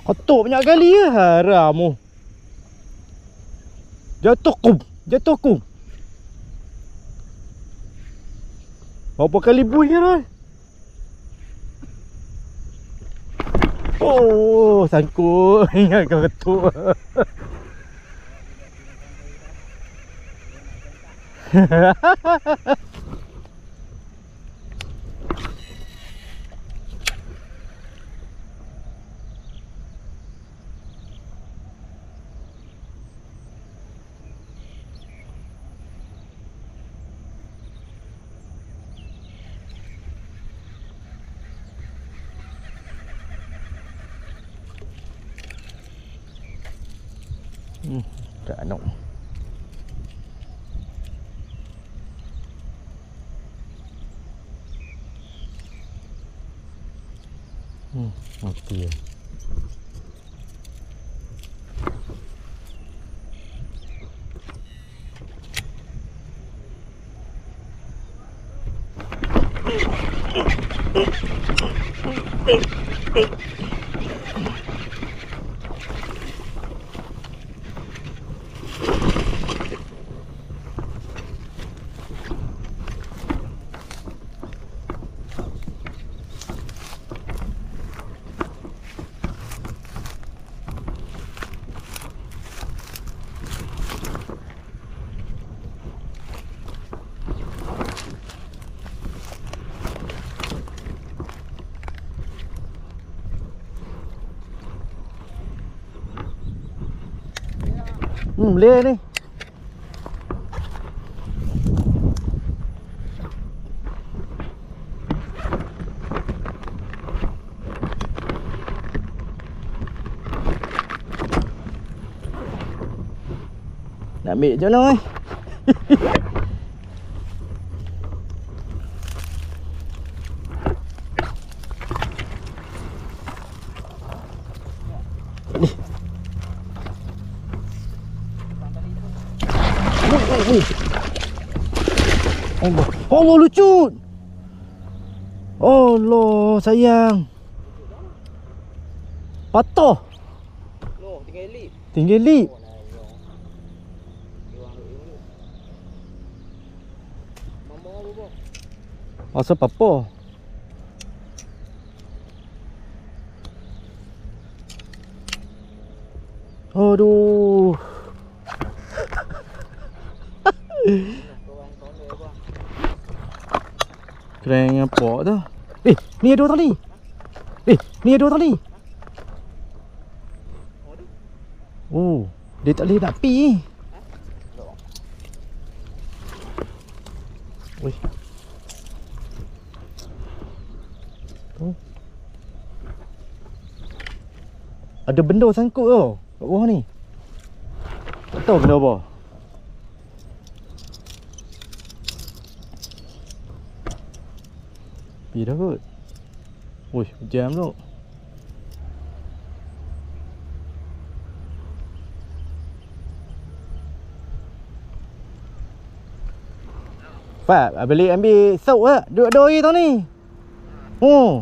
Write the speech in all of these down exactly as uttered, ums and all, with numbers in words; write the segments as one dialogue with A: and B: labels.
A: Kotor banyak kali ya. Haram mu. Jatuh kum. Jatuh kum. Berapa kali buih kan? Oh, sangkut. Ingat kau ketuk. Hmm, tak nak. Hmm, mati ya. Hmm, boleh ni. Nak ambil je lah eh. Allah, Allah lucut. Allah sayang. Patah.
B: Loh, tinggal lip.
A: Tinggal lip. Asal apa? Aduh. Keren apa tu? Eh, ni ada tali. Eh, ni ada tali. Oh, dia tak boleh nak pi. Wih. Tu. Ada benda sangkut tau kat bawah ni. Tak tahu benda apa. Pi dah kot. Wih, jam tu. Fat, balik ambil sok ke? Duduk ada air tau ni. Oh.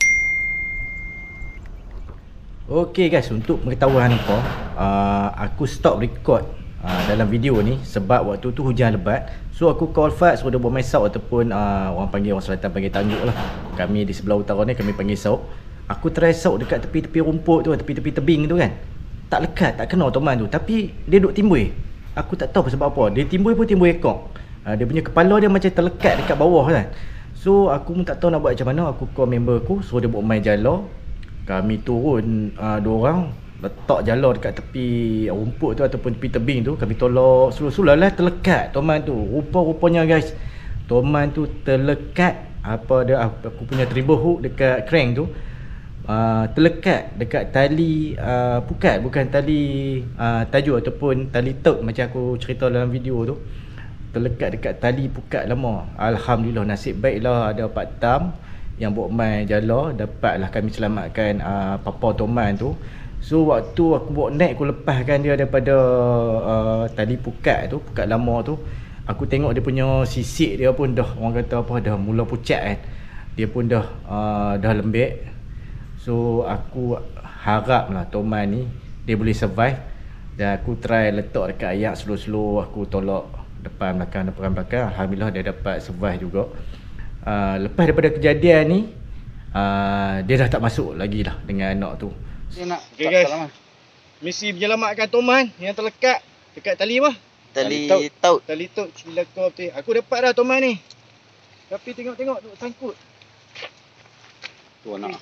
A: Okay guys, untuk pengetahuan apa, uh, aku stop record uh, dalam video ni sebab waktu tu hujan lebat. So aku call Fat suruh dia buat main sauk ataupun uh, orang panggil, orang selatan panggil tanjuk lah. Kami di sebelah utara ni kami panggil sauk. Aku try sauk dekat tepi-tepi rumput tu, tepi-tepi tebing tu kan. Tak lekat, tak kena toman tu, tapi dia duk timbul. Aku tak tahu sebab apa. Dia timbul pun timbul ekor. Uh, dia punya kepala dia macam terlekat dekat bawah kan. So aku pun tak tahu nak buat macam mana. Aku call member aku, suruh dia buat main jala. Kami turun uh, dua orang, letak jala dekat tepi rumput tu ataupun tepi tebing tu. Kami tolak sulur-sulur lah, terlekat toman tu. Rupa-rupanya guys, toman tu terlekat. Apa dia, aku punya tribal hook dekat crank tu uh, terlekat dekat tali uh, pukat, bukan tali uh, tajuk ataupun tali tek macam aku cerita dalam video tu. Terlekat dekat tali pukat lama. Alhamdulillah, nasib baiklah ada Pak Tam yang buat main jala, dapatlah kami selamatkan uh, papa toman tu. So waktu aku bawa naik, aku lepaskan dia daripada uh, tali pukat tu, pukat lama tu. Aku tengok dia punya sisik dia pun dah, orang kata apa, dah mula pucat kan. Dia pun dah uh, dah lembek. So aku harap lah Toman ni dia boleh survive. Dan aku try letak dekat ayak slow-slow. Aku tolak depan belakang depan belakang. Alhamdulillah dia dapat survive juga. uh, Lepas daripada kejadian ni, uh, dia dah tak masuk lagi lah dengan anak tu.
B: Dia nak
A: Okay guys, misi menyelamatkan Toman yang terlekat dekat tali apa?
B: Tali
A: taut.
B: taut.
A: Tali taut Cilakau tu. Aku dapat dah Toman ni. Tapi tengok-tengok duk sangkut.
B: Tu anak.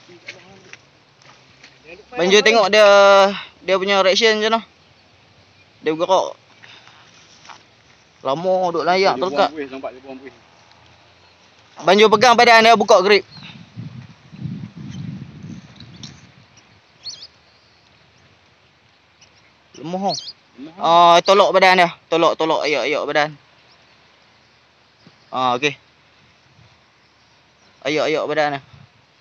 B: Banjur tengok dia dia punya reaction macam mana. Dia bergerak. Lama duk layak terlekat.
C: Nampak dia buang buih.
B: Banjur pegang badan dia, buka grip. Lemah. Ah, tolak badan dia. Tolak tolak ayak-ayak badan. Ah, okey. Ayak-ayak badan dia.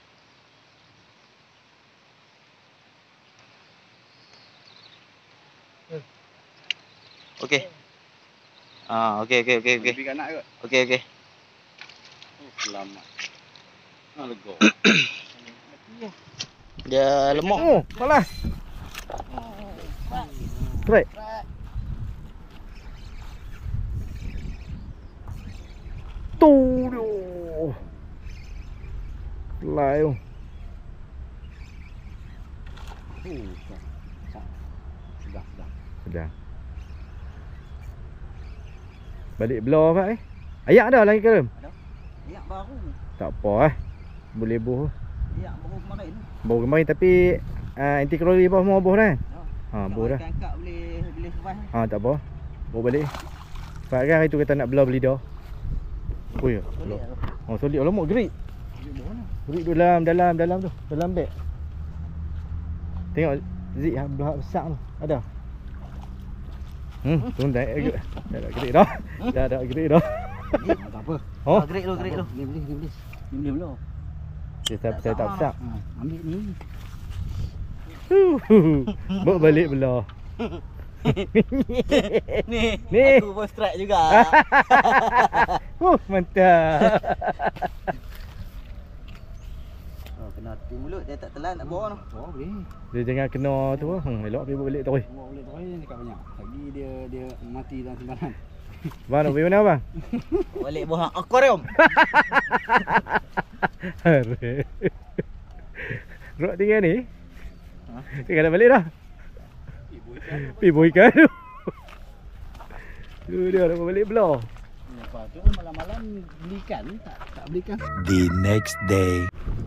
B: Okey. Ah, okey okey okey okey.
C: Lebih kanak ke?
B: Okey okey.
C: Oh, selamat. Ah, lega.
B: Dia lemah.
A: Oh, malah. Strike. Tu dia. Fly tu.
C: Sudah, sudah.
A: Sudah. Balik belah Pak eh. Ayak dah lagi ke dalam?
B: Ada. Ayak baru.
A: Tak apa eh. Boleh buh.
B: Ayak baru kemarin.
A: Baru kemarin tapi uh, anti kalori apa semua buh dah. Ha, buh dah.
B: Angkat boleh boleh survive.
A: Ha, tak apa. Bawa balik. Pak kan hari tu kata nak belah beli dah. Oh ya.
B: Boleh.
A: Oh solid. Alamak gerik. Gerik tu dalam dalam dalam tu. Dalam beg. Tengok zik belah besar tu. Ada. Hmm, tu dah agak. Dah dah gerik dah. Dah dah gerik dah.
C: Tak apa.
A: Oh.
B: Gerik lu, gerik lu.
C: Ni boleh, ni boleh. Ni boleh belum?
A: Saya tak saya tak besar.
C: Ha, ambil ni.
A: Bawa balik belah.
B: Ni,
A: Ni.
B: aku pun strike juga.
A: Uh, mantap.
B: Oh, kena tepi mulut dia tak telan nak bawa tu.
C: Oh, boleh.
A: Dia jangan kena tu. Hmm, elok pergi bawa balik terus.
C: Bawa boleh terus dekat banyak. Lagi dia dia mati dalam timbalan.
A: Bang nak pergi mana bang?
B: Balik bawa akuarium.
A: Rok tinggal ni. Ha? Dia nak balik dah. Pergi buah ikan tu. Tu dia nak balik belah.
C: Lepas tu malam-malam beli ikan tak tak beli ikan.
D: The next day.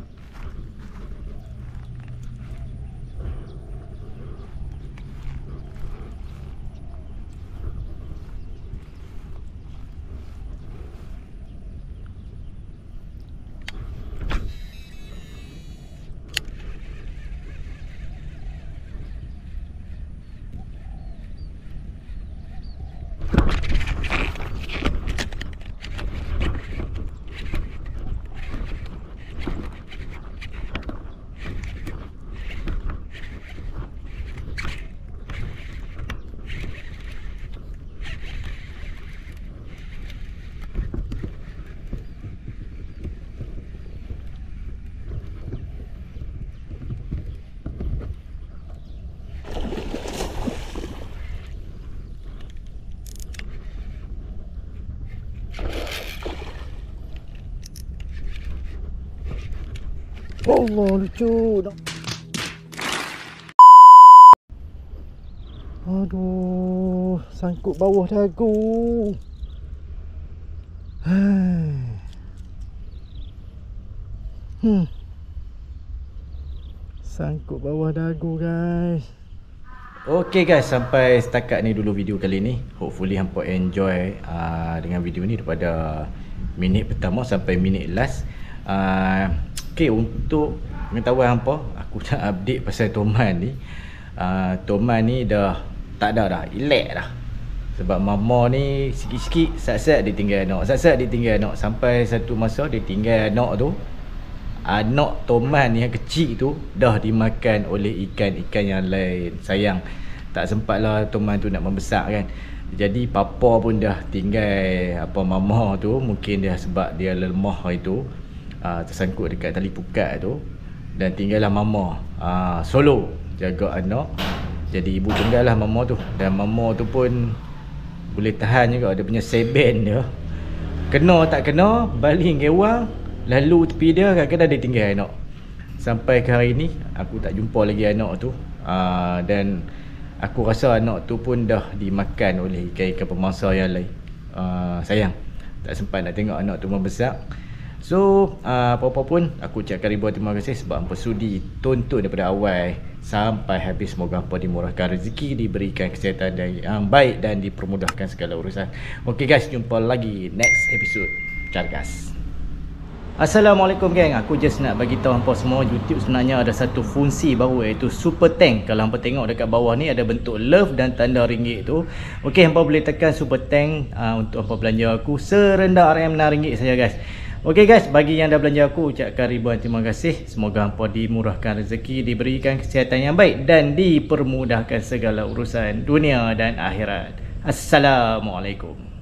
A: Allah lucu dah. Aduh, sangkut bawah dagu. Hai. Hmm. Sangkut bawah dagu guys. Okay guys, sampai setakat ni dulu video kali ni. Hopefully hampa enjoy uh, dengan video ni daripada minit pertama sampai minit last. uh, Okay, untuk pengetahuan hampa, aku nak update pasal Toman ni. uh, Toman ni dah tak ada dah, elak dah. Sebab mama ni sikit-sikit sat-sat dia tinggal anak, sat-sat dia tinggal anak. Sampai satu masa dia tinggal anak tu, anak Toman yang kecil tu dah dimakan oleh ikan-ikan yang lain. Sayang, tak sempat lah Toman tu nak membesar kan. Jadi papa pun dah tinggal apa mama tu. Mungkin dia sebab dia lemah itu, uh, tersangkut dekat tali pukat tu. Dan tinggallah mama uh, solo jaga anak. Jadi ibu tunggal lah mama tu. Dan mama tu pun boleh tahan juga, dia punya seben dia. Kena tak kena, baling gewang, lalu tepi dia, kadang-kadang dia tinggal anak. Sampai ke hari ni aku tak jumpa lagi anak tu. uh, Dan aku rasa anak tu pun dah dimakan oleh ikan-ikan pemangsa yang lain. uh, Sayang, tak sempat nak tengok anak tu membesar. So uh, apa-apa pun aku ucapkan ribuan terima kasih sebab hampa sudi tonton daripada awal sampai habis. Semoga hampa dimurahkan rezeki, diberikan kesihatan yang baik dan dipermudahkan segala urusan. Okay guys, jumpa lagi next episode. Ciao guys. Assalamualaikum geng, aku just nak bagi tahu hampa semua, YouTube sebenarnya ada satu fungsi baru iaitu Super Tank. Kalau hampa tengok dekat bawah ni ada bentuk love dan tanda ringgit tu. Okey, hampa boleh tekan Super Tank uh, untuk hampa belanja aku serendah R M enam ringgit saja guys. Okey guys, bagi yang dah belanja aku ucapkan ribuan terima kasih. Semoga hampa dimurahkan rezeki, diberikan kesihatan yang baik dan dipermudahkan segala urusan dunia dan akhirat. Assalamualaikum.